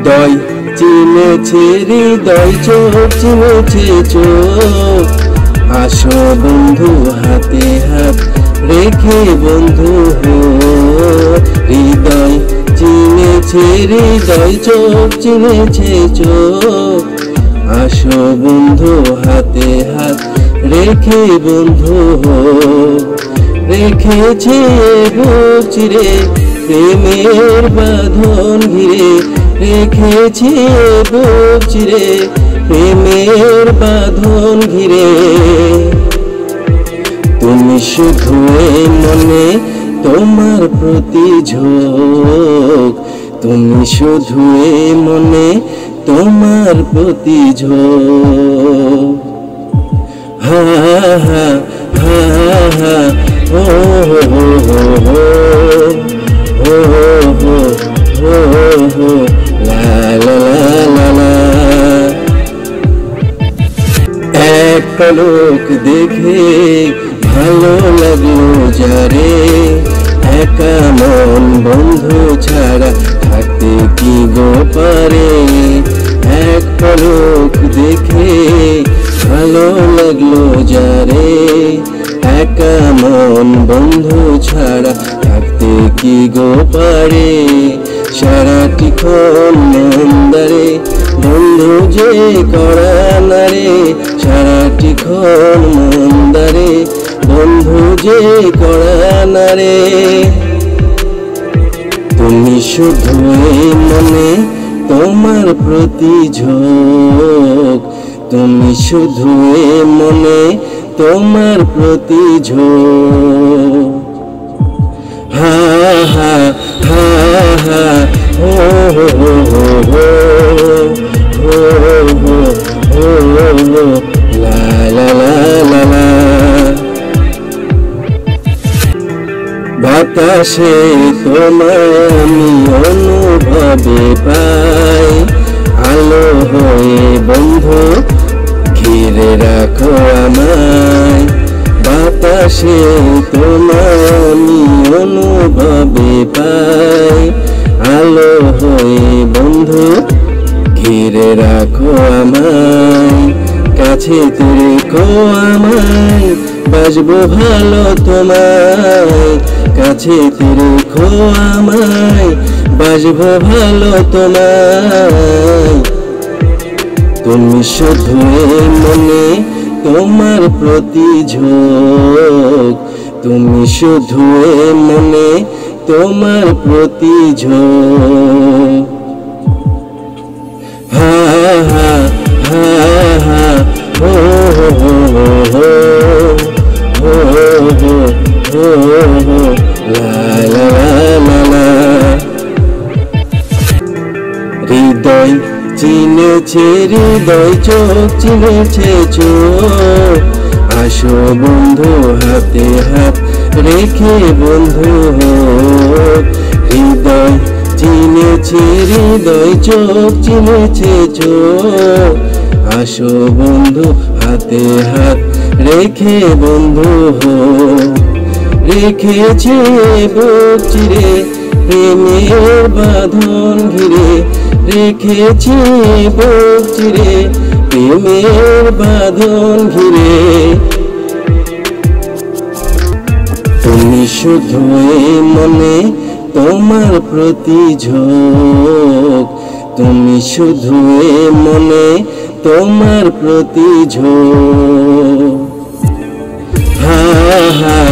হৃদয় চিনেছে হৃদয়, চোখ চিনেছে চোখ। আসো বন্ধু হাতে হাত রেখে বন্ধু হো। হৃদয় চিনেছে হৃদয়, চোখ চিনেছে চোখ। আসো বন্ধু হাতে হাত রেখে বন্ধু হো। রেখেছে বুক চিরে প্রেমের বাঁধন ঘিরে, রেখেছে বুক চিরে প্রেমের বাঁধন ঘিরে। তুমি শুধু মনে তোমার প্রতি ঝোঁক, তুমি শুধু মনে তোমার প্রতি ঝোঁক। হা হা হা হা ও হো হো হো হো হো হো হো লা লা লা লা। এক পলক দেখে ভালো লাগলো যারে, একা মন বন্ধু ছাড়া থাকতে কি গো পারে। এক পলক দেখে ভালো লাগলো যারে, একা মন বন্ধু ছাড়া থাকতে কি গো পারে। সারাটি ক্ষণ মন্দারে বন্ধু যে করা নারে, সারাটি ক্ষণ মন্দারে বন্ধু যে করা নারে। তুমি শুধু মনে তোমার প্রতি ঝোঁক, তুমি শুধু মনে তোমার প্রতি ঝোঁক। হা হা হা হা হো হো হো হো হো হো হো হো লা লা লা লা লা। বাতাসে তোমায় আমি অনুভবে পাই, আলো হয়ে বন্ধু ঘিরে রাখো আমায়। বাতাসে তোমায় আমি অনুভবে পাই, আলো হয়ে বন্ধু ঘিরে রাখো আমায়। কাছে রেখো আমায়, বাসবো ভালো তোমায়। কাছে রেখো আমায়, বাসবো ভালো তোমায়। তুমি শুধু মনে তোমার প্রতি ঝোঁক, তুমি শুধু মনে তোমার প্রতি ঝোঁক। হা হা হা হা হো হো হো হো হো হো হো লা লা লা লা। হৃদয় চিনেছে হৃদয়, চোখ চিনেছে চোখ। আসো বন্ধু হাতে হাত রেখে বন্ধু হো। হৃদয় চিনেছে হৃদয়, চোখ চিনেছে চোখ। আসো বন্ধু হাতে হাত রেখে বন্ধু হো। রেখেছে বুক চিরে প্রেমের বাঁধন ঘিরে, রেখেছি বুক চিরে প্রেমের বাঁধন ঘিরে। তুমি শুধু মনে তোমার প্রতি ঝোঁক, তুমি শুধু মনে তোমার প্রতি ঝোঁক। হা হা